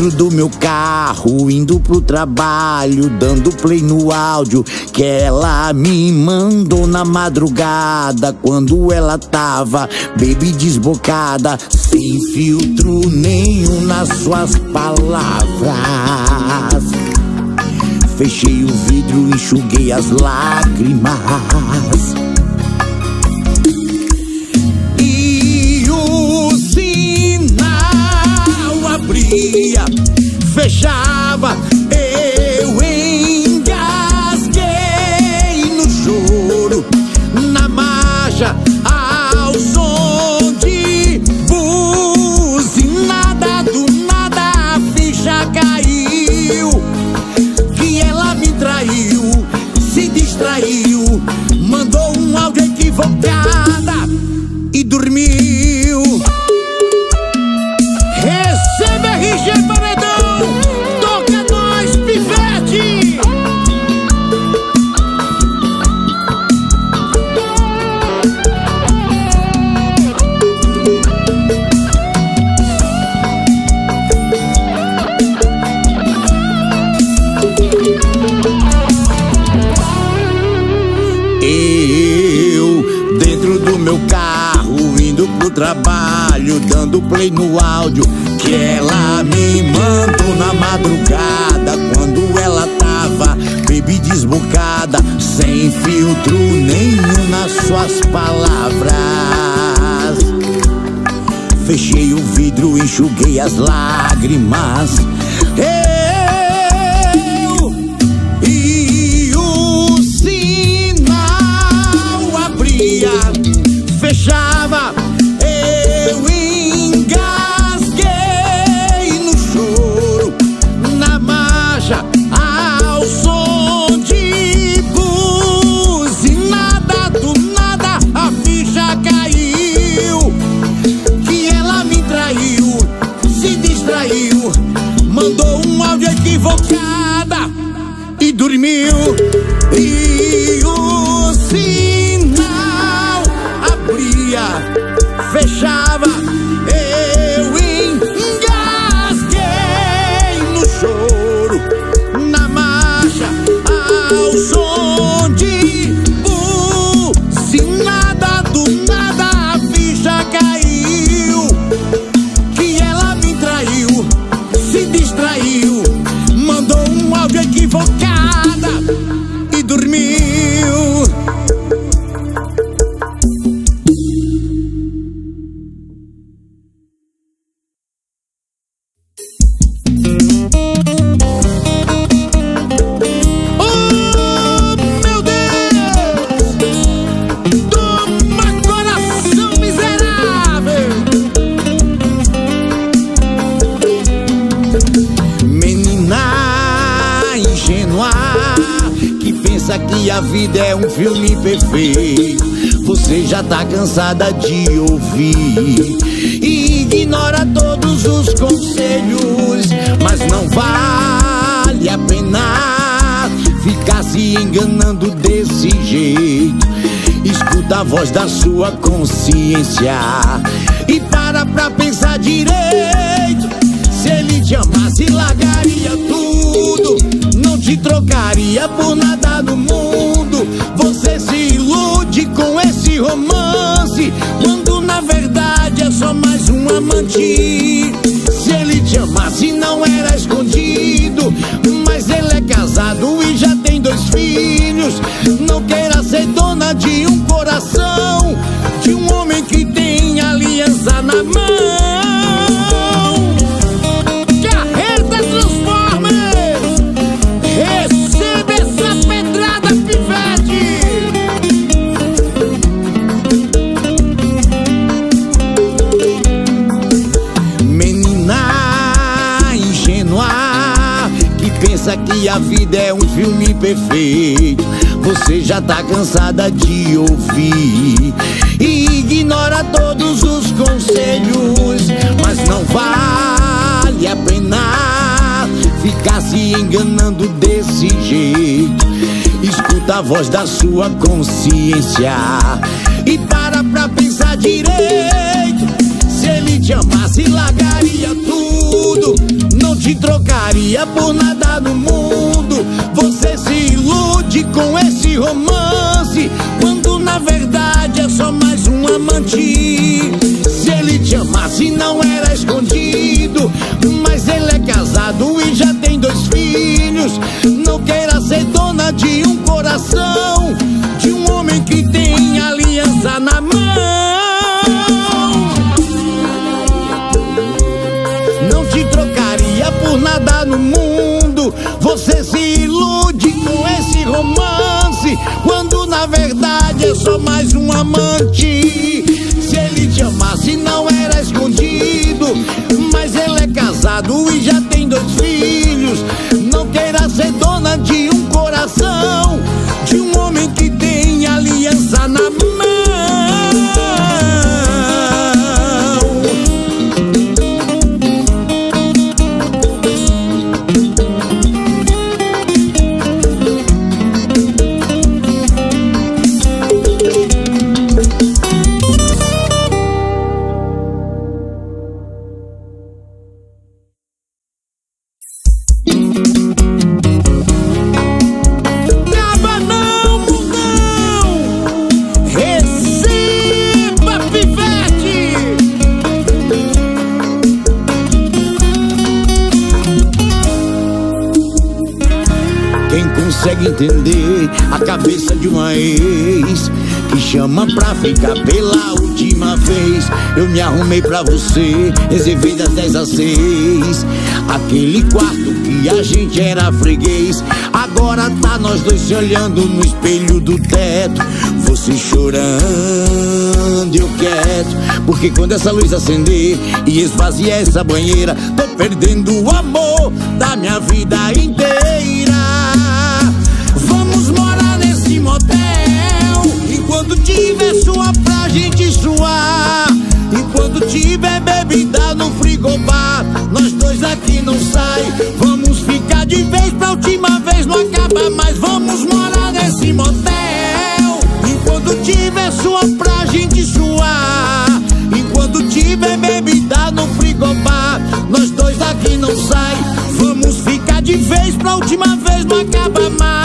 Dentro do meu carro, indo pro trabalho, dando play no áudio que ela me mandou na madrugada, quando ela tava baby desbocada, sem filtro nenhum nas suas palavras. Fechei o vidro, enxuguei as lágrimas e o sinal abria, fechava, eu engasguei no choro, na marcha, ao som de buzinada. Do nada a ficha caiu, que ela me traiu, se distraiu, mandou um áudio equivocada e dormiu. Receba RG Paredão, toca nós, pivete. Eu, dentro do meu carro, indo pro trabalho, dando play no áudio que ela me mandou na madrugada, quando ela tava baby desbocada, sem filtro nenhum nas suas palavras. Fechei o vidro, enxuguei as lágrimas. Fechava, eu engasguei no choro, na marcha, ao som de buzinada. Do nada a ficha caiu, que ela me traiu, se distraiu, mandou um áudio equivocada e dormiu. E o sinal abria, fechava, eu engasguei no choro, na marcha, ao som de buzinada. Do nada a ficha caiu, que ela me traiu, se distraiu, mandou um áudio equivocada e dormiu. Que a vida é um filme perfeito, você já tá cansada de ouvir e ignora todos os conselhos, mas não vale a pena ficar se enganando desse jeito. Escuta a voz da sua consciência e para pra pensar direito. Se ele te amasse, largaria tudo, não te trocaria por nada no mundo. Você se ilude com esse romance, quando na verdade é só mais um amante. Se ele te amasse, não era escondido, mas ele é casado e já tem 2 filhos. Não queira ser dona de um coração, de um homem que tem aliança na mão. Que a vida é um filme perfeito, você já tá cansada de ouvir e ignora todos os conselhos, mas não vale a pena ficar se enganando desse jeito. Escuta a voz da sua consciência e para pra pensar direito. Se ele te amasse, largaria tudo, não não te trocaria por nada no mundo. Você se ilude com esse romance, quando na verdade é só mais um amante. Se ele te amasse não era escondido, mas ele é casado e já tem 2 filhos. Não queira ser dona de um coração, de um homem que tem aliança na mão. Não te trocaria por nada no mundo. Você se ilude com esse romance, quando na verdade é só mais um amante. Se ele te amasse não era escondido, mas ele é casado e já tem 2 filhos. Não queira ser dona de um coração, de um homem que tem aliança na mão. Consegue entender a cabeça de uma ex que chama pra ficar pela última vez? Eu me arrumei pra você, reservei das 10 às 6, aquele quarto que a gente era freguês. Agora tá nós dois se olhando no espelho do teto, você chorando e eu quieto. Porque quando essa luz acender e esvaziar essa banheira, tô perdendo o amor da minha vida inteira. Vamos morar nesse motel, enquanto tiver suor pra gente suar, enquanto tiver bebida no frigobar, nós dois aqui não sai. Vamos ficar de vez pra última vez não acaba mais. Vamos morar nesse motel, enquanto tiver suor pra gente suar, enquanto tiver bebida no frigobar, nós dois aqui não sai. Vamos ficar de vez pra última vez não acaba mais.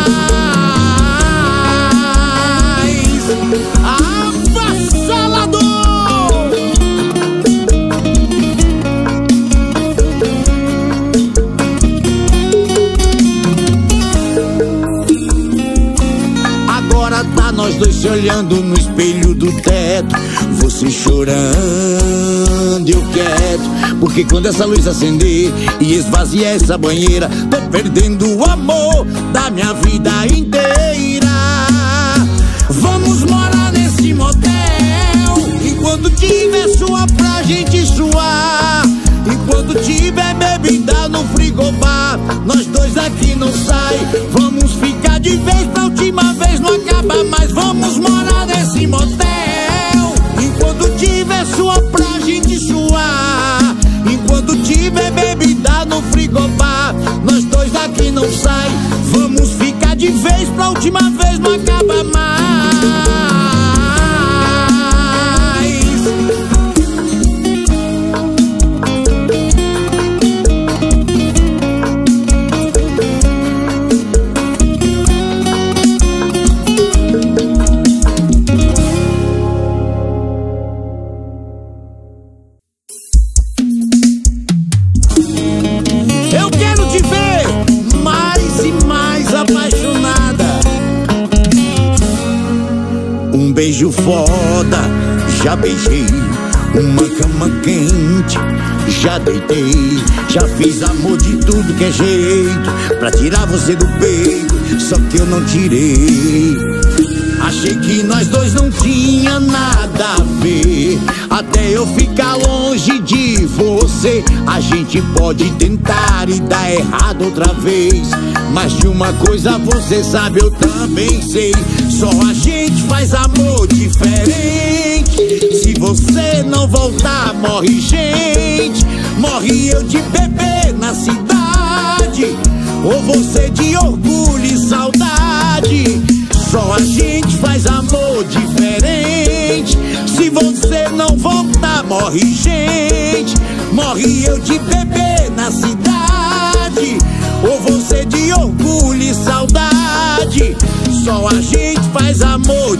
Avassalador! Agora tá nós dois se olhando no espelho do teto, você chorando e eu quieto. Porque quando essa luz acender e esvaziar essa banheira, tô perdendo o amor da minha vida inteira. Vamos morar nesse motel, enquanto tiver suor pra gente suar, enquanto tiver bebida no frigobar, nós dois aqui não sai. Vamos ficar de vez pra última vez não acaba mais. Vamos morar nesse motel, enquanto tiver suor pra gente suar, enquanto tiver bebida no frigobar, nós dois daqui não sai. Vamos ficar de vez pra última vez não acaba mais. Eu quero te ver mais e mais apaixonada. Um beijo foda, já beijei. Uma cama quente, já deitei. Já fiz amor de tudo que é jeito pra tirar você do peito, só que eu não tirei. Achei que nós dois não tinha nada a ver, até eu ficar longe de você. A gente pode tentar e dar errado outra vez, mas de uma coisa você sabe, eu também sei. Só a gente faz amor diferente. Se você não voltar, morre gente. Morre eu de bebê na cidade, ou você de orgulho e saudade. Só a gente faz amor diferente. Se você não voltar, morre gente. Morre eu de bebê na cidade. Só a gente faz amor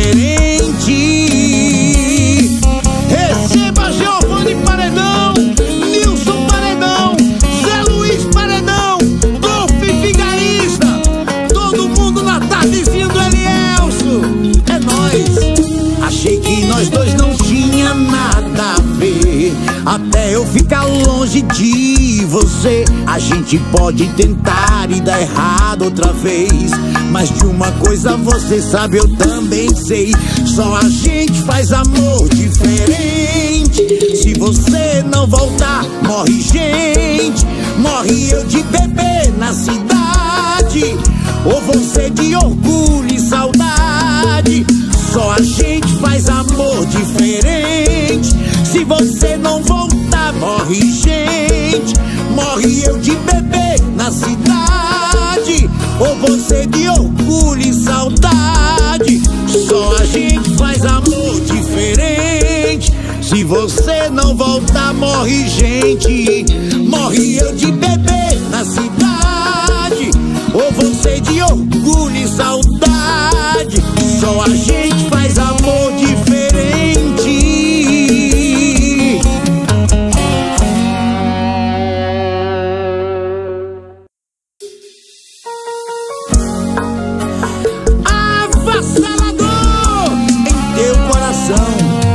diferente. Receba Giovanni Paredão, Nilson Paredão, Zé Luiz Paredão, Dolph Vigarista, todo mundo na tardezinha do Elielso. É nóis. Achei que nós dois não tinha nada a ver, até eu ficar longe de você. A gente pode tentar e dar errado outra vez, mas de uma coisa você sabe, eu também sei. Só a gente faz amor diferente. Se você não voltar, morre gente. Morre eu de bebê na cidade, ou você de orgulho e saudade. Só a gente faz amor diferente. Se você não voltar, morre gente. Morre eu de bebê na cidade, ou você de orgulho e saudade. Só a gente faz amor diferente. Se você não voltar, morre gente. Morre eu de bebê na cidade, ou você de orgulho e saudade. Só a gente faz amor diferente. Avassalador em teu coração.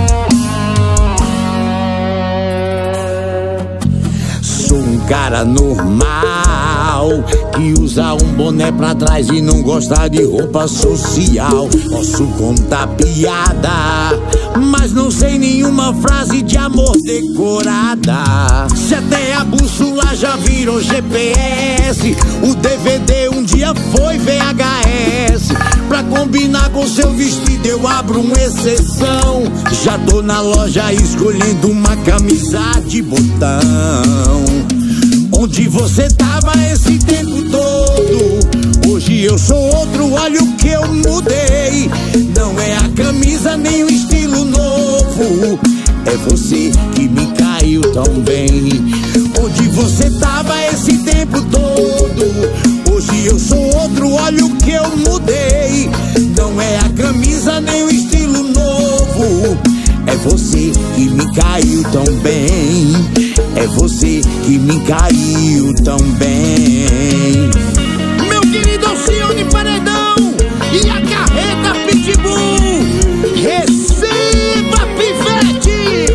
Sou um cara normal que usa um boné pra trás e não gosta de roupa social. Posso contar piada, mas não sei nenhuma frase de amor decorada. Se até a bússola já virou GPS, o DVD um dia foi VHS. Pra combinar com seu vestido eu abro uma exceção. Já tô na loja escolhendo uma camisa de botão. Onde você tava esse tempo todo? Hoje eu sou outro, olha o que eu mudei. Não é a camisa nem o estilo novo, é você que me caiu tão bem. Onde você tava esse tempo todo? Hoje eu sou outro, olha o que eu mudei. Não é a camisa nem o estilo novo, é você que me caiu tão bem. É você que me caiu tão bem. Meu querido Alcione Paredão e a carreta Pitbull, receba Pivete.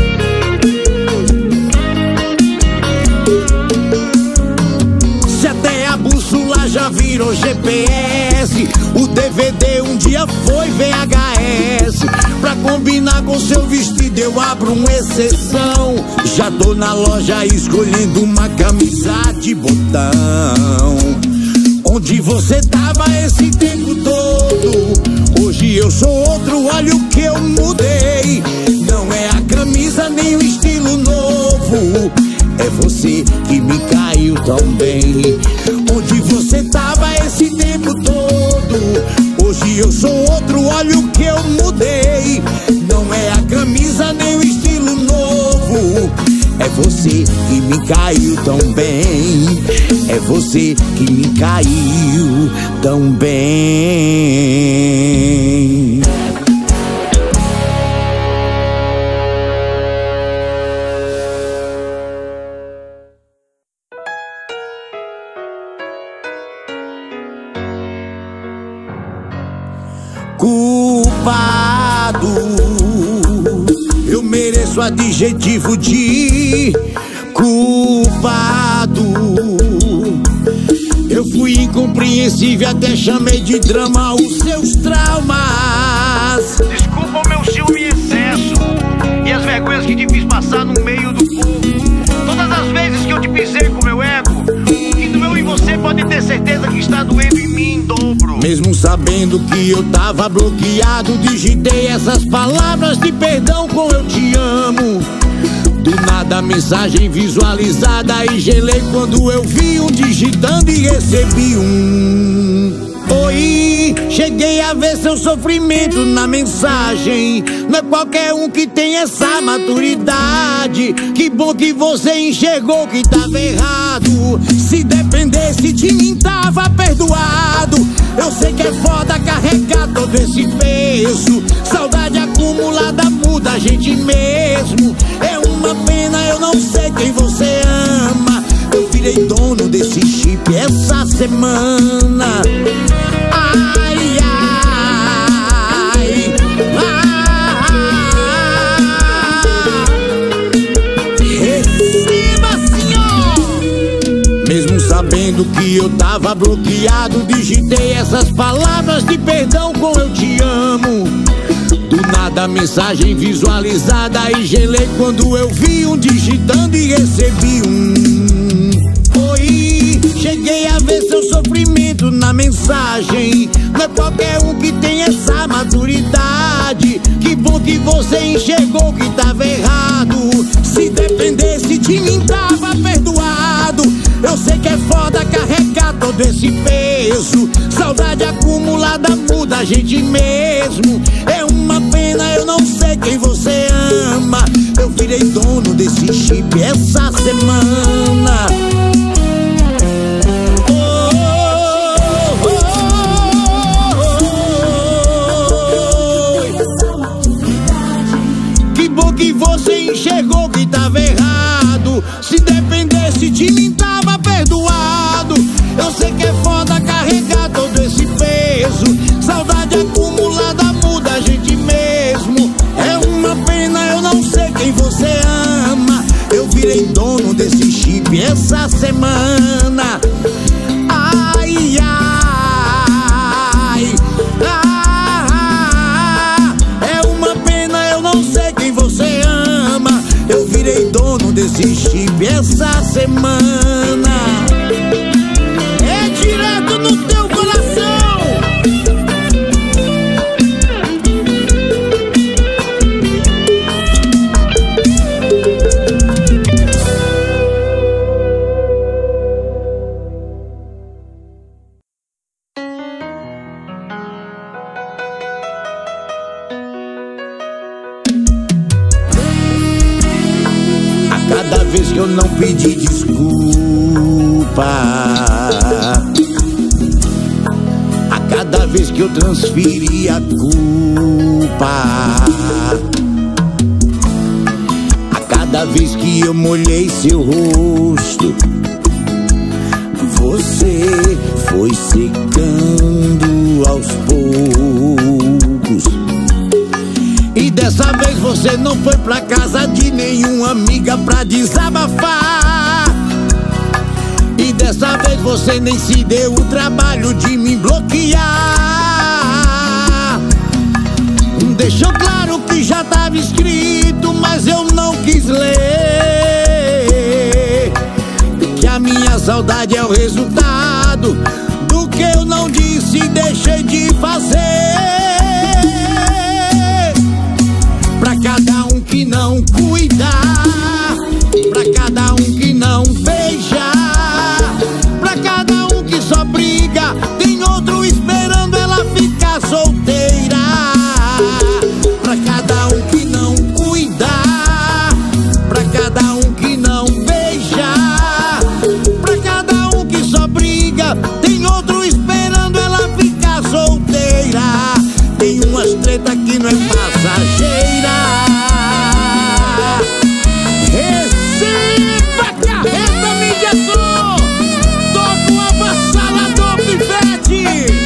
Se até a bússola já virou GPS, o DVD um dia foi VHS. Pra combinar com seu vestido eu abro uma exceção. Já tô na loja escolhendo uma camisa de botão. Onde você tava esse tempo todo? Hoje eu sou outro, olha o que eu mudei. Não é a camisa nem o estilo novo, é você que me caiu tão bem. Onde você tava esse tempo todo? Hoje eu sou outro, olha o que eu mudei. Não é a camisa nem o estilo novo, é você que me caiu tão bem. É você que me caiu tão bem. Culpado, eu mereço adjetivo de culpado. Eu fui incompreensível, até chamei de drama os seus traumas. Desculpa o meu ciúme e excesso e as vergonhas que te fiz passar no meio do povo. Todas as vezes que eu te pisei com meu ego, o que doeu em você pode ter certeza que está doendo em mim em dobro. Mesmo sabendo que eu tava bloqueado, digitei essas palavras de perdão com eu te amo. Do nada a mensagem visualizada e gelei quando eu vi um digitando e recebi um oi. Cheguei a ver seu sofrimento na mensagem. Não é qualquer um que tem essa maturidade. Que bom que você enxergou que tava errado. Se dependesse de mim tava perdoado. Eu sei que é foda carregar todo esse peso. Saudade acumulada muda a gente mesmo. É uma pena, eu não sei quem você ama. Eu virei dono desse chip essa semana. Ai, ai, receba, senhor. Mesmo sabendo que eu tava bloqueado, digitei essas palavras de perdão com eu te amo. Do nada a mensagem visualizada e gelei quando eu vi um digitando e recebi um oi. Cheguei a ver seu sofrimento na mensagem. Não é qualquer um que tem essa maturidade. Que bom que você enxergou que tava errado. Se dependesse de mim tava perdoado. Eu sei que é foda carregar todo esse peso. Saudade acumulada muda a gente mesmo. É uma pena, eu não sei quem você ama. Eu virei dono desse chip essa semana. Que bom que você enxergou que tava errado. Se dependesse de mim tava perdoado. Eu sei que é foda carregar todo esse peso. Saudade acumulada muda a gente mesmo. É uma pena, eu não sei quem você ama. Eu virei dono desse chip essa semana. Ai, ai, ai. É uma pena, eu não sei quem você ama. Eu virei dono desse chip essa semana. É direto no teu coração. Cada vez que eu não pedi desculpa, a cada vez que eu transferi a culpa, a cada vez que eu molhei seu rosto, você foi secando aos poucos. E dessa vez você não foi pra casa de nenhuma amiga pra desabafar. E dessa vez você nem se deu o trabalho de me bloquear. Deixou claro que já tava escrito, mas eu não quis ler. Que a minha saudade é o resultado do que eu não disse e deixei de fazer. Pra cada um que não cuidar, pra cada um que não beijar, pra cada um que só briga, tem outro esperando ela ficar solteira. Pra cada um que não cuidar, pra cada um que não beijar, pra cada um que só briga, tem outro esperando ela ficar solteira. Tem umas treta que não é passageira. Receba a carreta, mídia som. Toca um avassalador, pivete.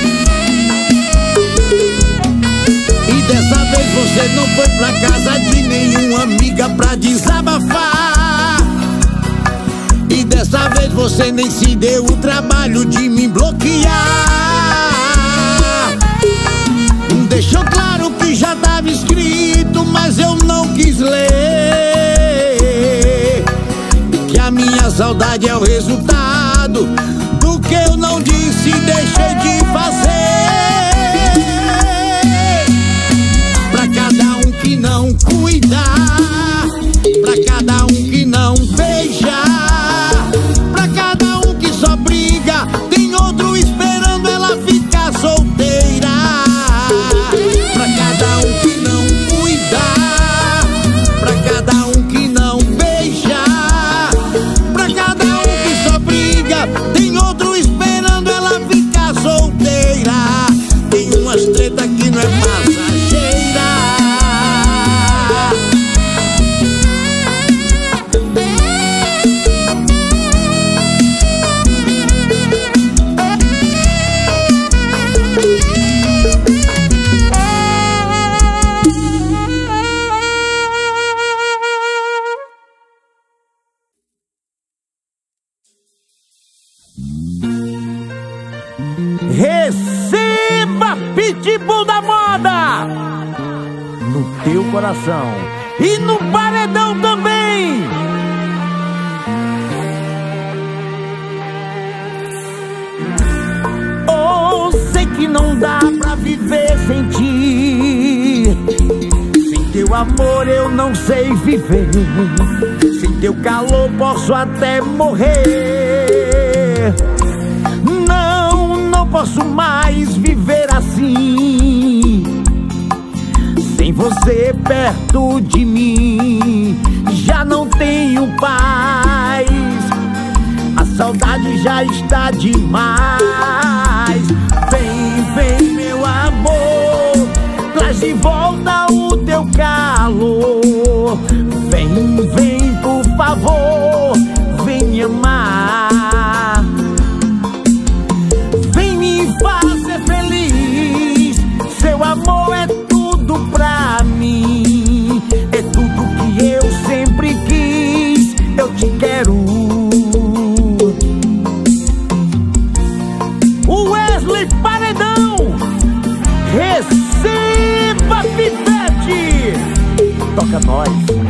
E dessa vez você não foi pra casa de nenhuma amiga pra desabafar. E dessa vez você nem se deu o trabalho de me bloquear. Deixou claro que já tava escrito, mas eu não quis ler. Que a minha saudade é o resultado do que eu não disse e deixei de fazer. Pra cada um que não cuidar, pra cada um que não beijar, pra cada um que só briga, tem outro esperando ela ficar solteira. Pra cada um que não cuidar, pra cada um que não beijar, pra cada um que só briga, tem outro esperando ela ficar solteira. umas treta que não é passageira. Receba Pitbull da moda no teu coração e no paredão também. Oh, sei que não dá pra viver sem ti. Sem teu amor eu não sei viver. Sem teu calor posso até morrer. Não posso mais viver assim, sem você perto de mim. Já não tenho paz, a saudade já está demais. Vem, vem meu amor, traz de volta o teu calor. Vem, vem por favor, vem me amar. Fazer feliz, seu amor é tudo pra mim. É tudo que eu sempre quis, eu te quero. Wesley Paredão, receba Pivete. Toca nós.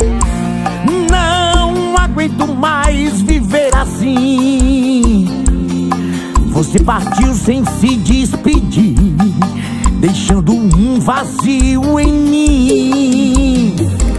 Não aguento mais viver assim. Você partiu sem se despedir, deixando um vazio em mim.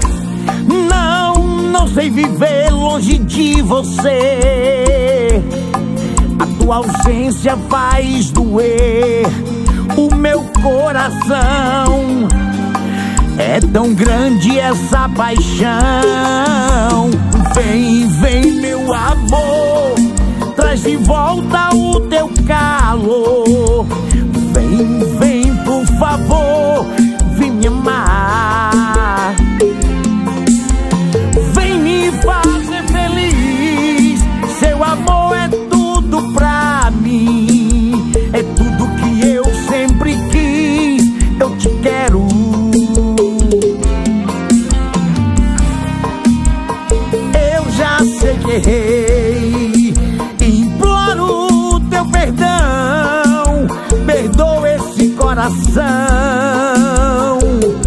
Não sei viver longe de você. A tua ausência faz doer o meu coração. É tão grande essa paixão. Vem, vem meu amor, traz de volta o teu calor. Vem, vem por favor, vem me amar. Vem me fazer feliz, seu amor é tudo pra mim. É tudo que eu sempre quis, eu te quero. Eu já sei que errei, imploro teu perdão, perdoa esse coração.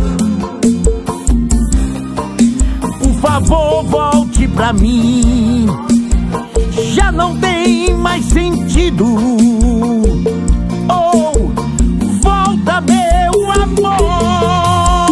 Por favor, volte pra mim, já não tem mais sentido. Oh, volta meu amor.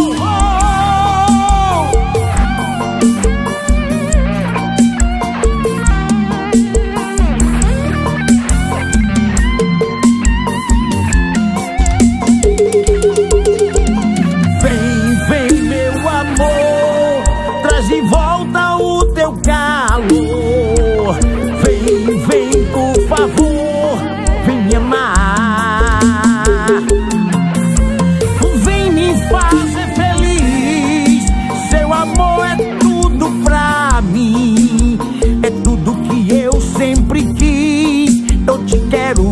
Vem, vem por favor, vem me amar. Vem me fazer feliz, seu amor é tudo pra mim. É tudo que eu sempre quis, eu te quero.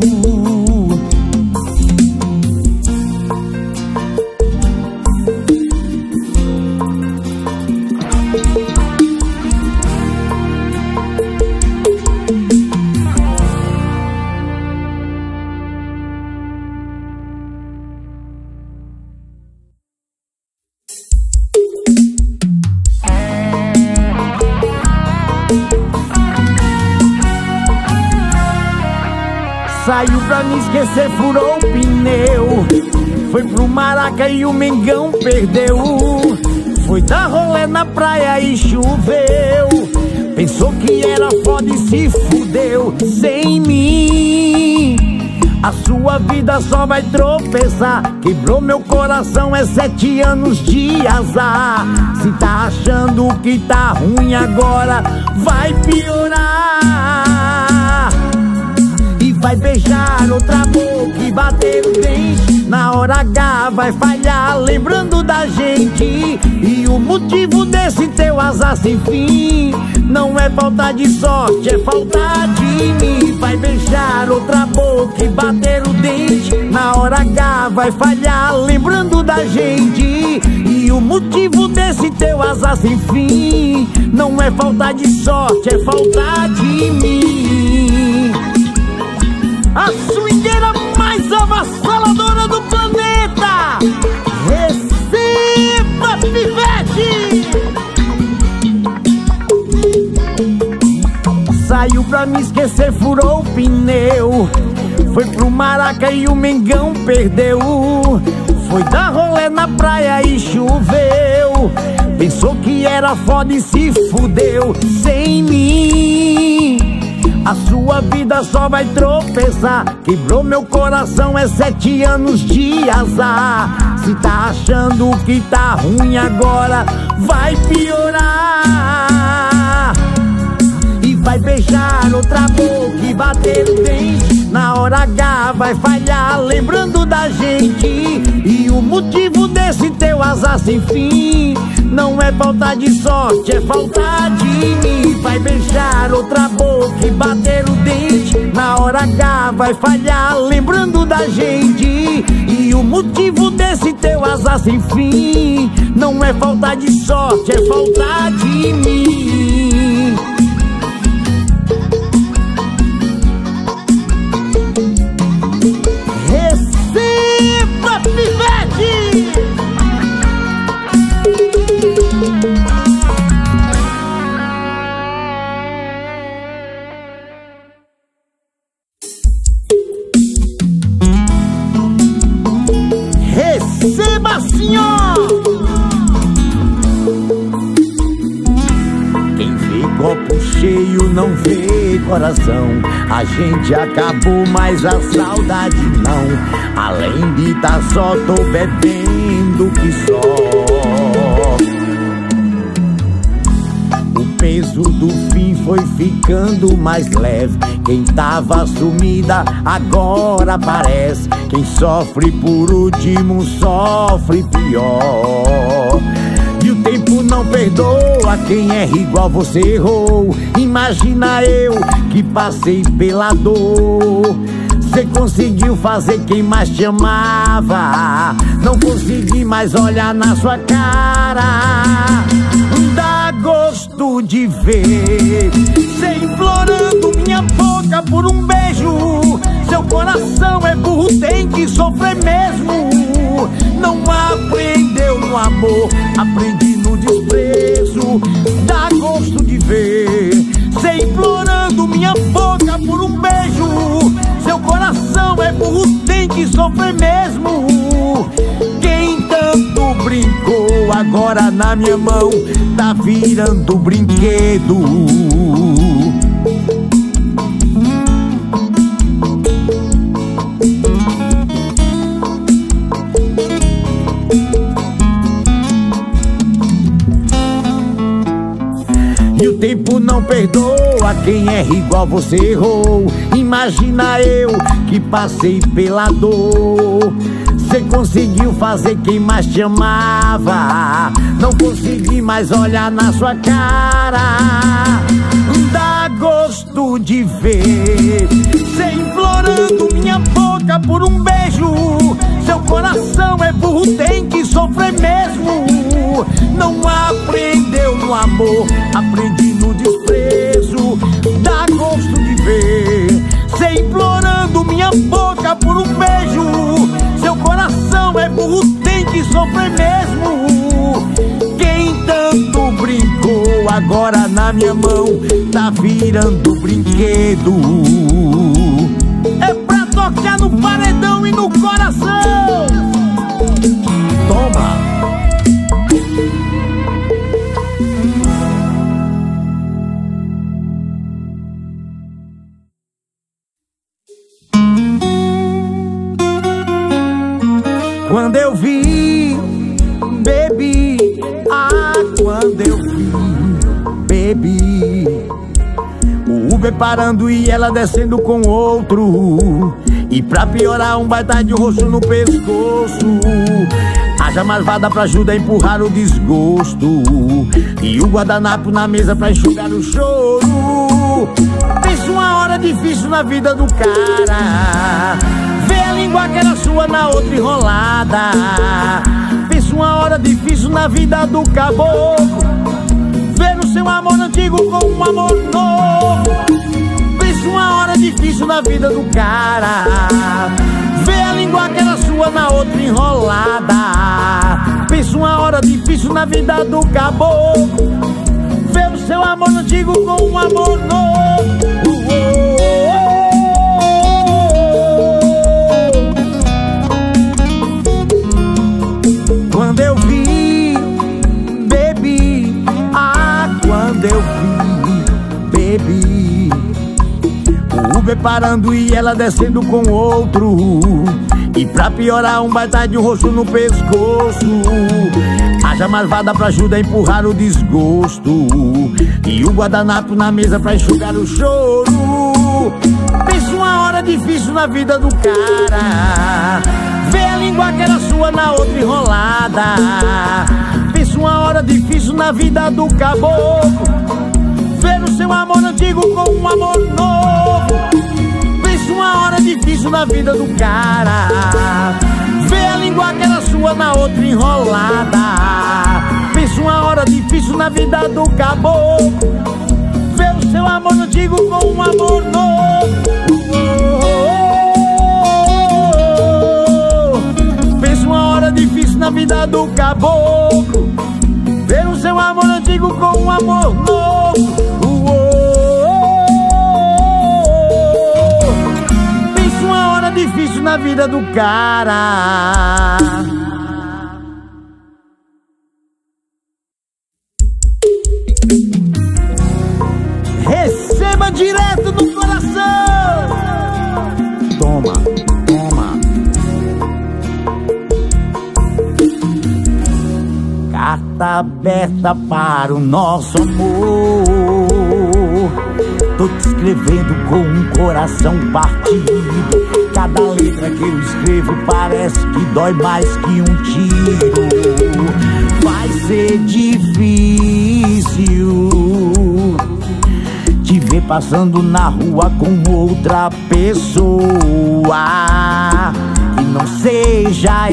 Saiu pra me esquecer, furou o pneu. Foi pro Maraca e o Mengão perdeu. Foi dar rolê na praia e choveu. Pensou que era foda e se fudeu. Sem mim a sua vida só vai tropeçar. Quebrou meu coração, é 7 anos de azar. Se tá achando que tá ruim agora, vai piorar. E vai beijar outra boca e bater o dente na hora hora H vai falhar, lembrando da gente. E o motivo desse teu azar sem fim não é falta de sorte, é falta de mim. Vai beijar outra boca e bater o dente, na hora H vai falhar, lembrando da gente. E o motivo desse teu azar sem fim não é falta de sorte, é falta de mim. A swingueira mais avassaladora do planeta, receba, pivete! Saiu pra me esquecer, furou o pneu, foi pro Maraca e o Mengão perdeu. Foi dar rolê na praia e choveu, pensou que era foda e se fudeu. Sem mim a sua vida só vai tropeçar. Quebrou meu coração, é 7 anos de azar. Se tá achando que tá ruim agora, vai piorar. E vai beijar outra boca e bater o dente, na hora H vai falhar, lembrando da gente. E o motivo desse teu azar sem fim não é falta de sorte, é falta de mim. Vai beijar outra boca e bater o dente, na hora H vai falhar, lembrando da gente. E o motivo desse teu azar sem fim não é falta de sorte, é falta de mim. Receba, pivete! Receba, senhor! Quem vê copo cheio não vê coração. A gente acabou, mas a saudade não. Além de tá só, tô bebendo que só. O peso do fim foi ficando mais leve. Quem tava sumida agora aparece. Quem sofre por último sofre pior. E o tempo não perdoa quem erra igual você errou. Imagina eu que passei pela dor. Você conseguiu fazer quem mais te amava. Não consegui mais olhar na sua cara. Dá gosto de ver você implorando minha boca por um beijo. Seu coração é burro, tem que sofrer mesmo. Não aprendeu no amor, aprendi no desprezo. Dá gosto de ver você implorando minha boca por um beijo. Seu coração é burro, tem que sofrer mesmo. Quem tanto brincou agora na minha mão tá virando brinquedo. E o tempo não perdoa quem erra igual você errou. Imagina eu que passei pela dor. Você conseguiu fazer quem mais te amava. Não consegui mais olhar na sua cara. Dá gosto de ver você implorando minha boca por um beijo. Seu coração é burro, tem que sofrer mesmo. Não aprendeu no amor, aprendi no desprezo. Dá gosto de ver você implorando minha boca por um beijo. Seu coração é burro, tem que sofrer mesmo. Quem tanto brincou agora na minha mão tá virando brinquedo. É pra tocar no paredão e no coração. Toma! Quando eu vi, bebi. Ah, quando eu vi, bebi. O Uber parando e ela descendo com outro. E pra piorar, um baita de roxo no pescoço. Haja marvada pra ajudar a empurrar o desgosto. E o guardanapo na mesa pra enxugar o choro. Pensa uma hora difícil na vida do cara. Vê a língua que era sua na outra enrolada. Pensa uma hora difícil na vida do caboclo. Vê no seu amor antigo com um amor novo. Pensa uma hora difícil na vida do cara. Vê a língua que era sua na outra enrolada. Pensa uma hora difícil na vida do caboclo. Vê o seu amor antigo com um amor novo. Quando eu vi, bebi. Ah, quando eu vi, bebi. O Uber parando e ela descendo com outro. E pra piorar, um baita de roxo no pescoço. Haja marvada pra ajudar a empurrar o desgosto. E o guardanapo na mesa pra enxugar o choro. Pensa uma hora difícil na vida do cara. Vê a língua que era sua na outra enrolada. Pensa uma hora difícil na vida do caboclo. Vê no seu amor antigo com um amor novo. Pensa uma hora difícil na vida do cara. Vê a língua que era sua na outra enrolada. Pensa uma hora difícil na vida do caboclo. Vê o seu amor antigo com um amor novo. Pensa uma hora difícil na vida do caboclo. Vê o seu amor antigo com um amor novo. Pensa uma hora difícil na vida do cara. Receba direto no coração. Toma, toma. Carta aberta para o nosso amor. Tô te escrevendo com um coração partido. Cada letra que eu escrevo parece que dói mais que um tiro. Vai ser difícil te ver passando na rua com outra pessoa que não seja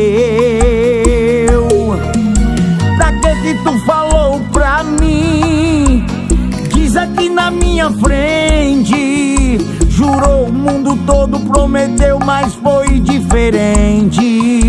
eu. Pra que tu falou pra mim? Diz aqui na minha frente. Jurou o mundo todo, prometeu, mas foi diferente.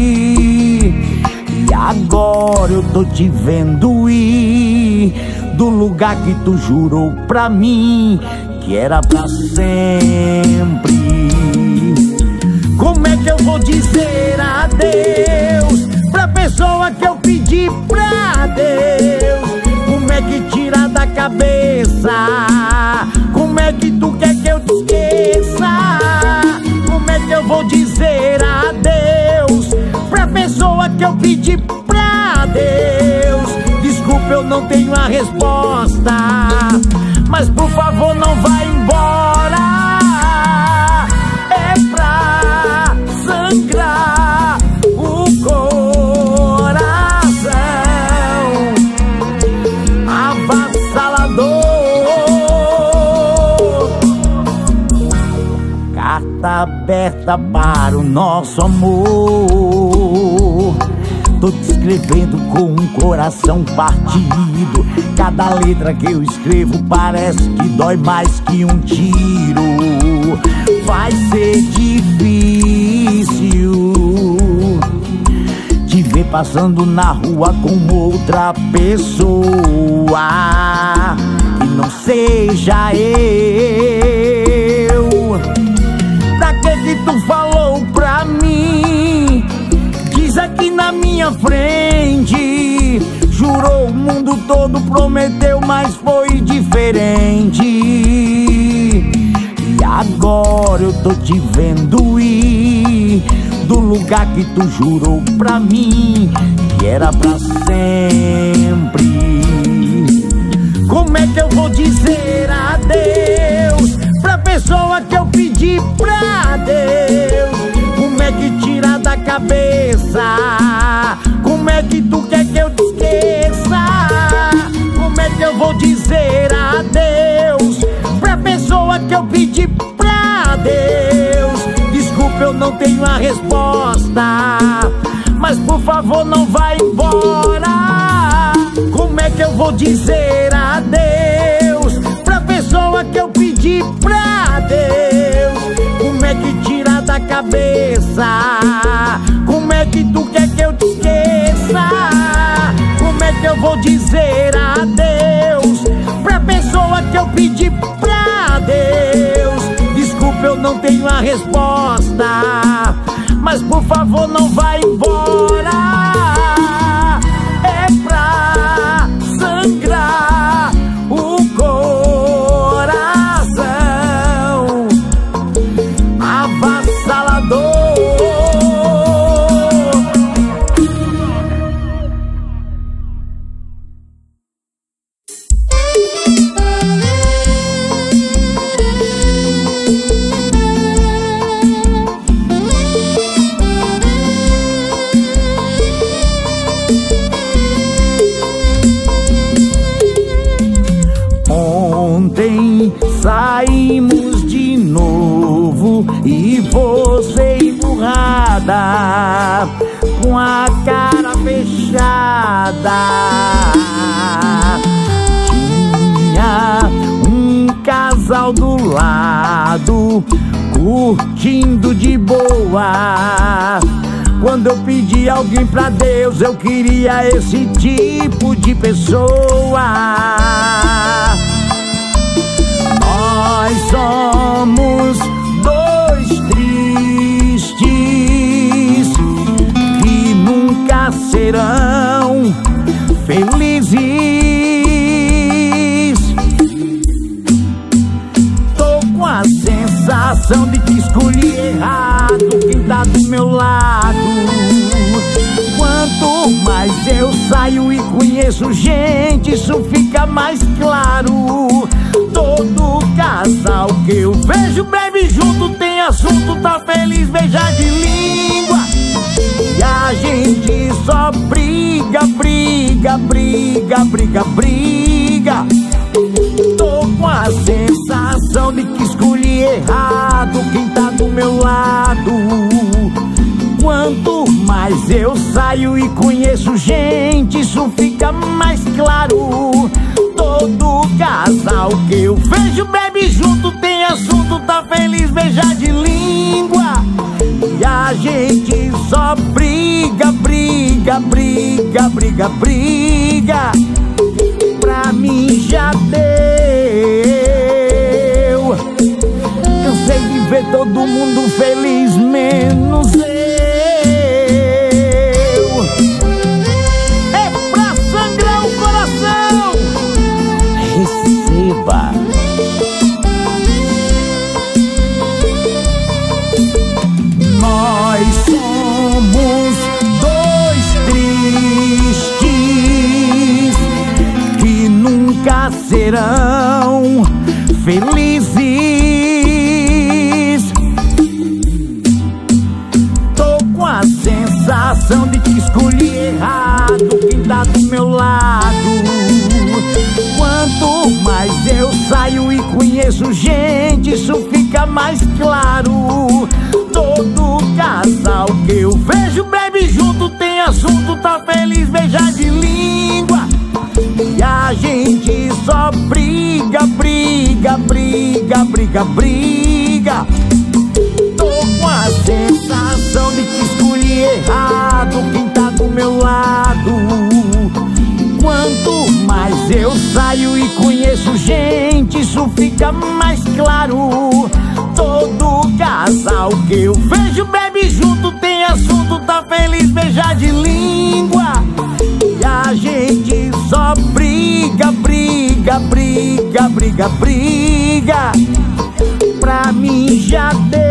E agora eu tô te vendo ir do lugar que tu jurou pra mim que era pra sempre. Como é que eu vou dizer adeus pra pessoa que eu pedi pra Deus? Como é que tira da cabeça? Como é que tu quer que eu te esqueça? Como é que eu vou dizer adeus pra pessoa que eu pedi pra Deus? Desculpa, eu não tenho a resposta, mas por favor não vá embora. É pra sangrar o coração avassalador. Carta aberta para o nosso amor. Tô te escrevendo com um coração partido. Cada letra que eu escrevo parece que dói mais que um tiro. Vai ser difícil te ver passando na rua com outra pessoa que não seja eu. Pra que tu falou pra mim? Diz aqui na minha frente. Jurou o mundo todo, prometeu, mas foi diferente. E agora eu tô te vendo ir do lugar que tu jurou pra mim que era pra sempre. Como é que eu vou dizer adeus pra pessoa que eu pedi pra Deus? cabeça. Como é que tu quer que eu te esqueça? Como é que eu vou dizer adeus pra pessoa que eu pedi pra Deus? Desculpa, eu não tenho a resposta, mas por favor não vai embora. Como é que eu vou dizer adeus pra pessoa que eu pedi pra Deus? Como é que tira da cabeça? Como é que tu quer que eu te esqueça? Como é que eu vou dizer adeus pra pessoa que eu pedi pra Deus? Desculpa, eu não tenho a resposta, mas por favor não vai embora. É pra sangrar o coração avassalador. Ontem saímos de novo e você emburrada, com a cara fechada. Tinha um casal do lado, curtindo de boa. Quando eu pedi alguém pra Deus, eu queria esse tipo de pessoa. Nós somos dois tristes que nunca serão felizes. Tô com a sensação de que escolhi errado quem tá do meu lado. Quanto mais eu saio e conheço gente, isso fica mais claro. Todo casal que eu vejo bebe junto, tem assunto, tá feliz, beija de língua. E a gente só briga, briga, briga, briga, briga. Tô com a sensação de que escolhi errado quem tá do meu lado. Quanto mais eu saio e conheço gente, isso fica mais claro. Todo casal que eu vejo bebe junto, tem assunto, tá feliz, beija de língua. E a gente só briga, briga, briga, briga, briga. Pra mim já deu. Cansei de ver todo mundo feliz, menos eu. É pra sangrar o coração. Receba. Nós somos dois tristes que nunca serão felizes. Tô com a sensação de que escolhi errado quem tá do meu lado. Quanto mais eu saio e conheço gente, isso fica mais claro. Todo casal que eu vejo bebe junto, tem assunto, tá feliz, beija de língua. E a gente só briga, briga, briga, briga, briga. Tô com a sensação de que escolhi errado quem tá do meu lado. Quanto mais eu saio e conheço gente, isso fica mais claro. Todo casal que eu vejo bebe junto, tem assunto, tá feliz, beija de língua. E a gente só briga, briga, briga, briga, briga. Pra mim já deu.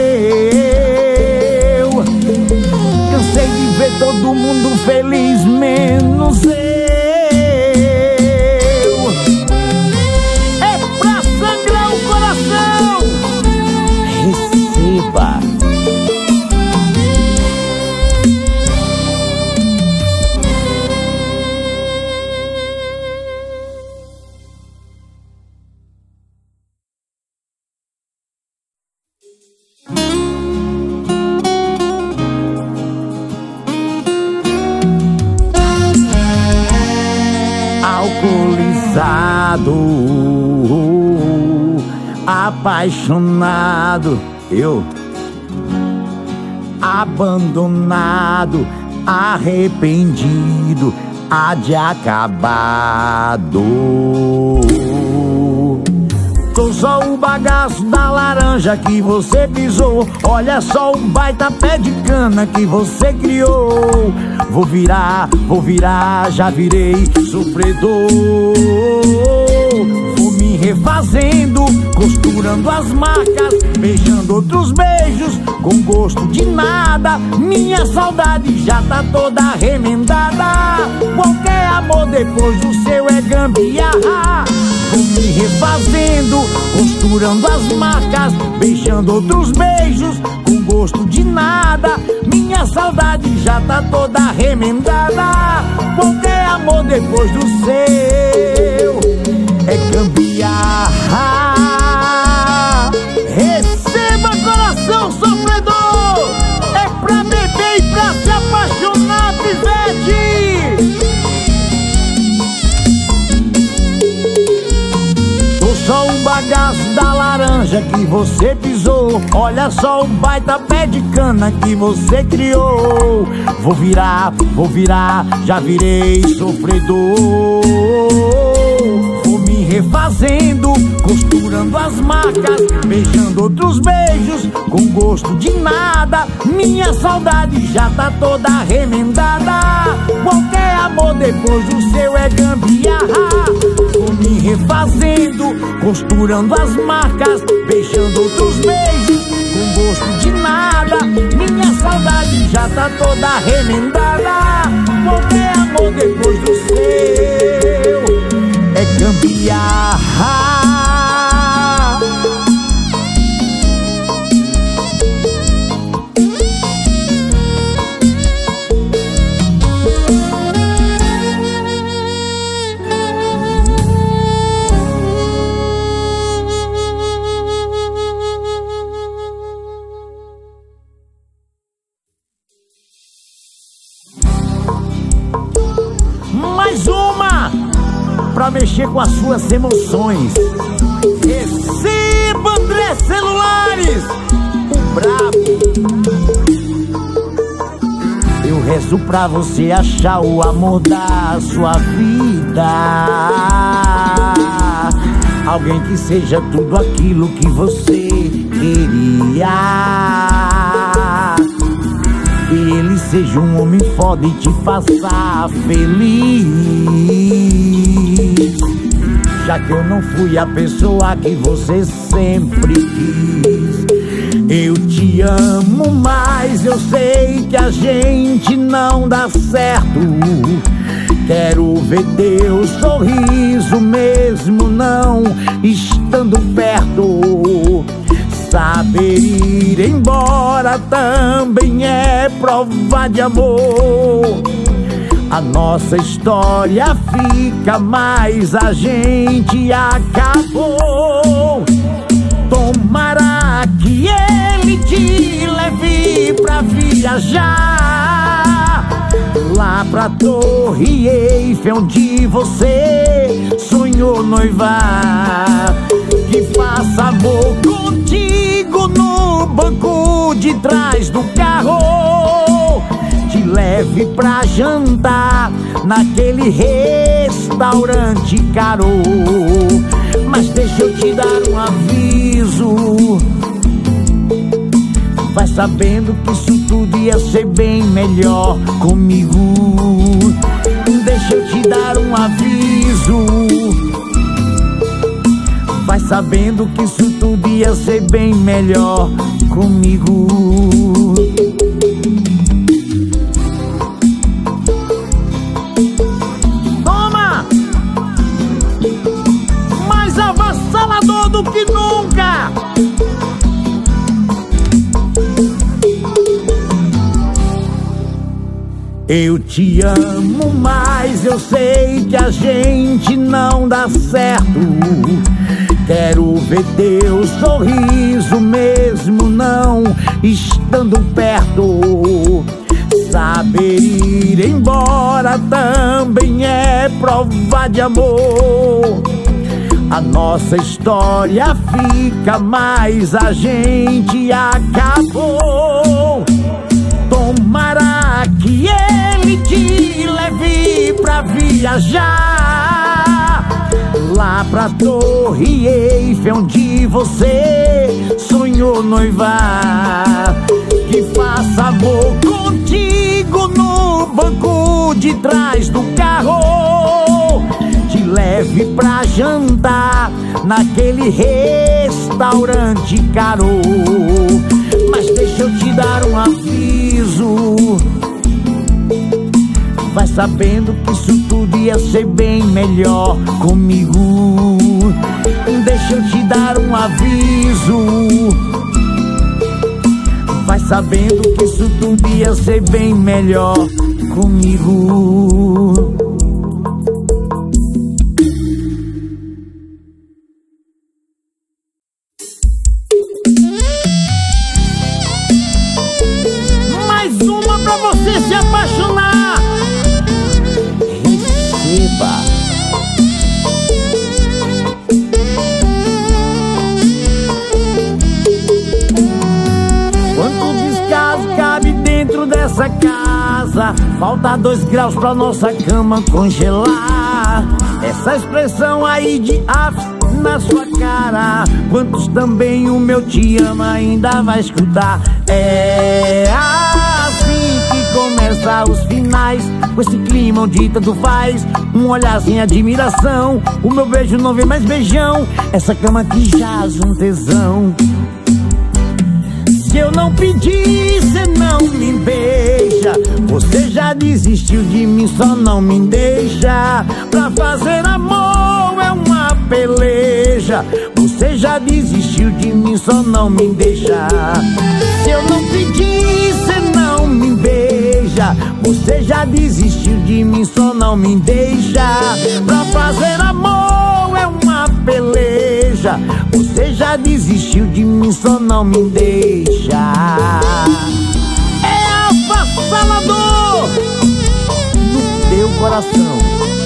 Cansei de ver todo mundo feliz, menos eu. É pra sangrar o coração. Receba. lado, apaixonado, eu abandonado, arrependido, há de acabado. Sou só o bagaço da laranja que você pisou. Olha só o baita pé de cana que você criou. Vou virar, já virei sofredor. Vou me refazendo, costurando as marcas, beijando outros beijos com gosto de nada. Minha saudade já tá toda remendada. Qualquer amor depois do seu é gambiarra. Vou me refazendo, costurando as marcas, beijando outros beijos com gosto de nada. Minha saudade já tá toda remendada. Qualquer amor depois do seu é gambiarra. Receba, coração sofredor, é pra beber e pra se apaixonar, pivete. Só um bagaço da laranja que você pisou. Olha só o baita pé de cana que você criou. Vou virar, já virei sofredor. Vou me refazendo, costurando as marcas, beijando outros beijos com gosto de nada. Minha saudade já tá toda remendada. Qualquer amor depois do seu é gambiarra. Vou me refazendo, costurando as marcas, beijando outros beijos com gosto de nada. Minha saudade já tá toda remendada. Qualquer amor depois do seu é gambiarra. Pra mexer com as suas emoções. Receba, André Celulares, o brabo. Eu rezo pra você achar o amor da sua vida. Alguém que seja tudo aquilo que você queria. Que ele seja um homem foda e te faça feliz. Já que eu não fui a pessoa que você sempre quis. Eu te amo, mas eu sei que a gente não dá certo. Quero ver teu sorriso mesmo não estando perto. Saber ir embora também é prova de amor. A nossa história fica, mas a gente acabou. Tomara que ele te leve pra viajar lá pra Torre Eiffel, onde você sonhou noivar. Que faça amor contigo no banco de trás do carro. Te leve pra jantar naquele restaurante caro. Mas deixa eu te dar um aviso. Vai sabendo que isso tudo ia ser bem melhor comigo. Deixa eu te dar um aviso. Vai sabendo que isso tudo ia ser bem melhor comigo. Toma! Mais avassalador do que nunca! Eu te amo, mas eu sei que a gente não dá certo. Quero ver teu sorriso mesmo não estando perto. Saber ir embora também é prova de amor. a nossa história fica, mas a gente acabou. Tomara que ele te leve pra viajar lá pra Torre Eiffel, onde você sonhou noivar. Que faça amor contigo no banco de trás do carro, te leve pra jantar naquele restaurante caro. Mas deixa eu te dar um aviso, vai sabendo que isso tudo ia ser bem melhor comigo. Deixa eu te dar um aviso, vai sabendo que isso tudo ia ser bem melhor comigo. Mais uma pra você se apaixonar. Receba. Dentro dessa casa falta 2 graus pra nossa cama congelar. Essa expressão aí de na sua cara, quantos também o meu te ama ainda vai escutar. É assim que começa os finais, com esse clima onde tanto faz um olhar sem admiração. O meu beijo não vem mais beijão, essa cama que jaz um tesão. Se eu não pedir, cê não me beija. Você já desistiu de mim, só não me deixa. Pra fazer amor é uma peleja. Você já desistiu de mim, só não me deixa. Se eu não pedir, cê não me beija. Você já desistiu de mim, só não me deixa. Pra fazer amor é uma peleja. Você já desistiu de mim, só não me deixa. É avassalador no teu coração.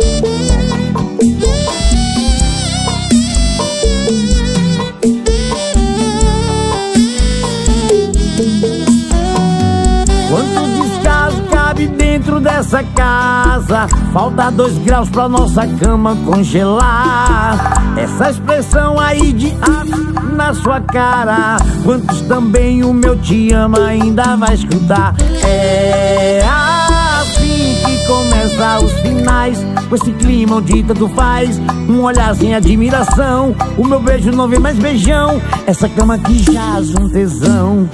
Quanto descaso cabe dentro dessa casa? Falta 2 graus pra nossa cama congelar. Essa expressão aí de na sua cara, quantos também o meu te ama ainda vai escutar. É assim que começa os finais, com esse clima onde tanto faz um olhar sem admiração. O meu beijo não vem mais beijão, essa cama que jaz um tesão.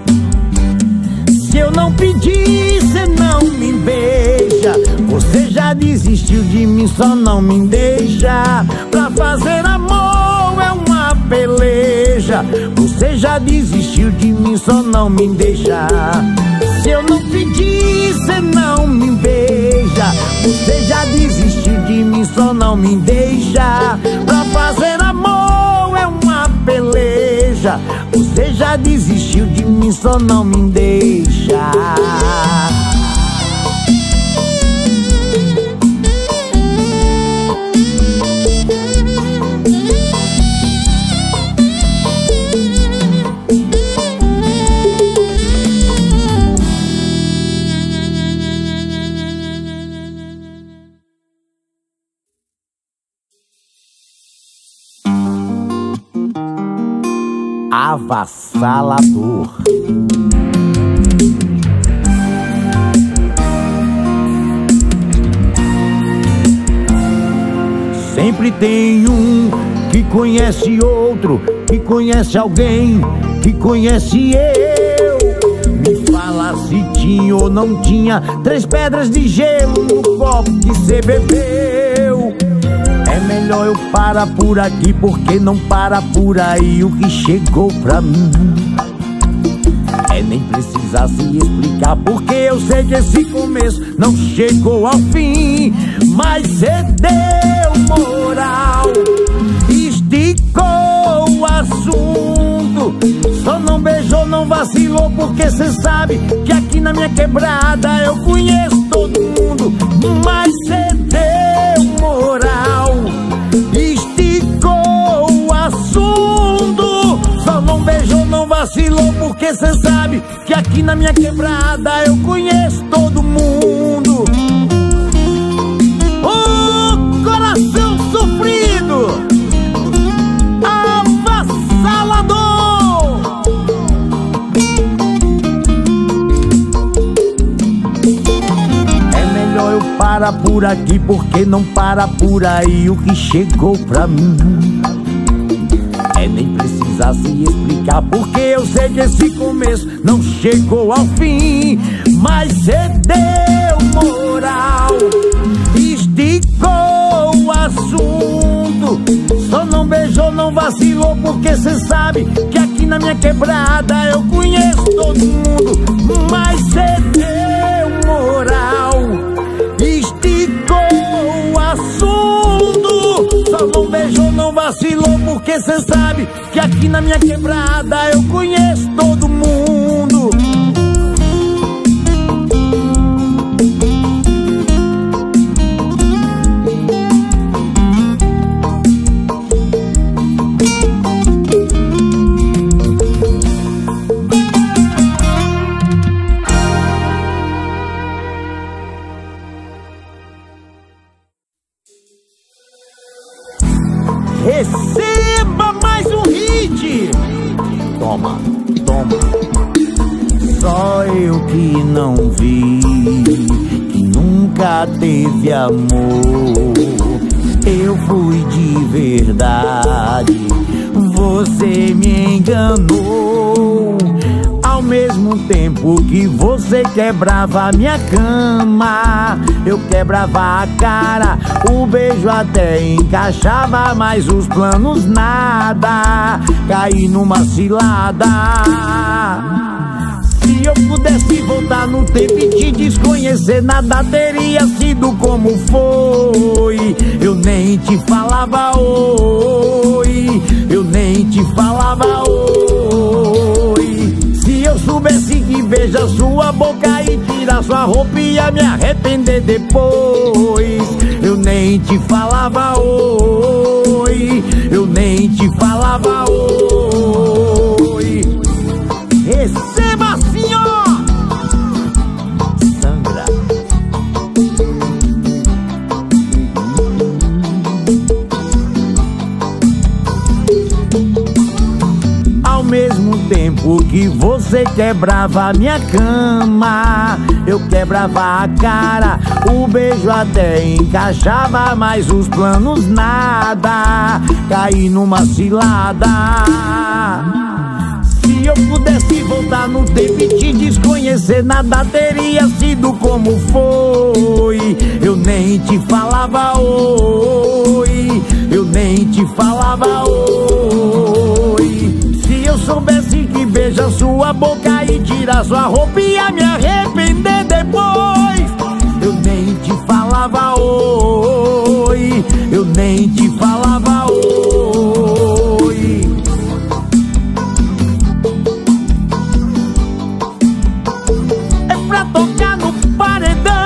Se eu não pedir, cê não me beija. Você já desistiu de mim, só não me deixa. Pra fazer amor é uma peleja. Você já desistiu de mim, só não me deixa. Se eu não pedir, cê não me beija. Você já desistiu de mim, só não me deixa. Pra fazer amor é uma peleja. Você já desistiu de mim, só não me deixa. Avassalador. Sempre tem um que conhece outro, que conhece alguém, que conhece eu. Me fala se tinha ou não tinha 3 pedras de gelo no copo que cê bebeu. É melhor eu parar por aqui, porque não para por aí o que chegou pra mim. É nem precisar se explicar, porque eu sei que esse começo não chegou ao fim. Mas cê deu moral, esticou o assunto, só não beijou, não vacilou, porque cê sabe que aqui na minha quebrada eu conheço todo mundo. Mas cê deu moral, esticou aqui na minha quebrada eu conheço todo mundo. O coração sofrido, avassalador. É melhor eu parar por aqui, porque não para por aí o que chegou pra mim. É nem precisar se explicar, porque eu sei que esse começo não chegou ao fim. Mas cê deu moral, esticou o assunto, só não beijou, não vacilou, porque cê sabe que aqui na minha quebrada eu conheço todo mundo. Mas cê deu moral, esticou o assunto, só não beijou, não vacilou, porque cê sabe que aqui na minha quebrada eu conheço todo mundo. Receba mais um hit. Toma, toma. Só eu que não vi, que nunca teve amor. Eu fui de verdade, você me enganou. Ao mesmo tempo que você quebrava a minha cama, eu quebrava a cara, o beijo até encaixava, mas os planos nada, caí numa cilada. Se eu pudesse voltar no tempo e te desconhecer, nada teria sido como foi. Eu nem te falava oi, eu nem te falava oi. Se eu soubesse que beijar sua boca e tirar sua roupa ia me arrepender depois, eu nem te falava oi, eu nem te falava oi. Receba assim, ó, Sandra. Ao mesmo tempo que você quebrava a minha cama, eu quebrava a cara, o beijo até encaixava, mas os planos nada, caí numa cilada. Se eu pudesse voltar no tempo e te desconhecer, nada teria sido como foi. Eu nem te falava oi, eu nem te falava oi. Se eu soubesse que beijar sua boca e tirar sua roupa ia me arrepender depois, eu nem te falava oi, eu nem te falava oi. É pra tocar no paredão.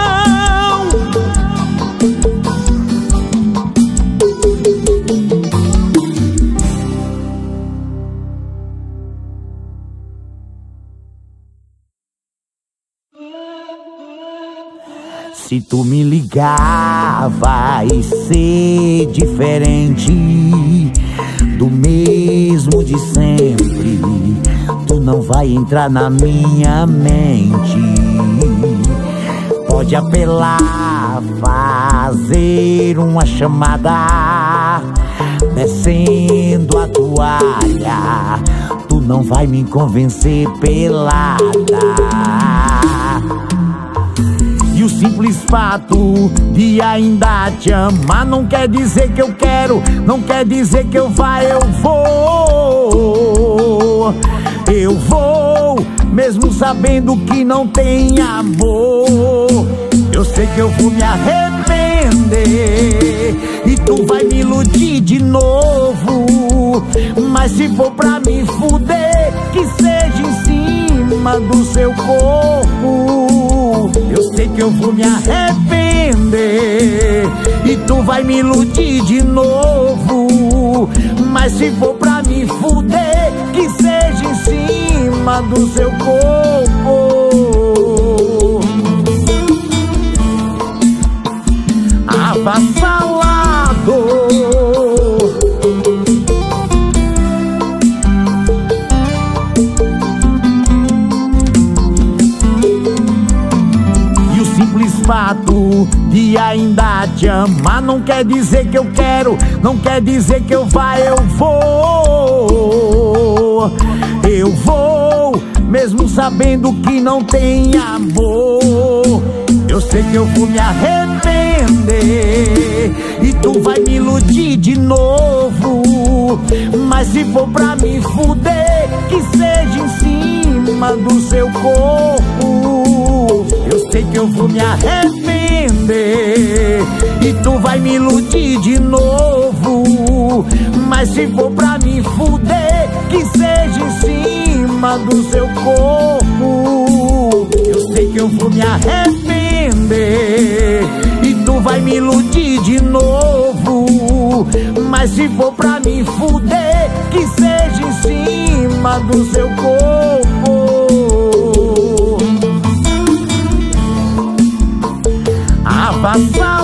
Se tu me ligar, vai ser diferente do mesmo de sempre. Tu não vai entrar na minha mente. Pode apelar, fazer uma chamada, descendo a toalha. Tu não vai me convencer pelada. E o simples fato de ainda te amar não quer dizer que eu quero, não quer dizer que eu vai, eu vou. Eu vou, mesmo sabendo que não tem amor. Eu sei que eu vou me arrepender e tu vai me iludir de novo. Mas se for pra me fuder, que seja em cima do seu corpo. Eu sei que eu vou me arrepender e tu vai me iludir de novo. Mas se for pra me fuder, que seja em cima do seu corpo. avassalador. E o simples fato de ainda te amar não quer dizer que eu quero, não quer dizer que eu vá, eu vou, mesmo sabendo que não tem amor. Eu sei que eu vou me arrepender e tu vai me iludir de novo. Mas se for pra me fuder, que seja em cima do seu corpo. Eu sei que eu vou me arrepender e tu vai me iludir de novo. Mas se for pra me fuder, que seja em cima do seu corpo. Eu sei que eu vou me arrepender e tu vai me iludir de novo. Mas se for pra me fuder, que seja em cima do seu corpo. Avassalador.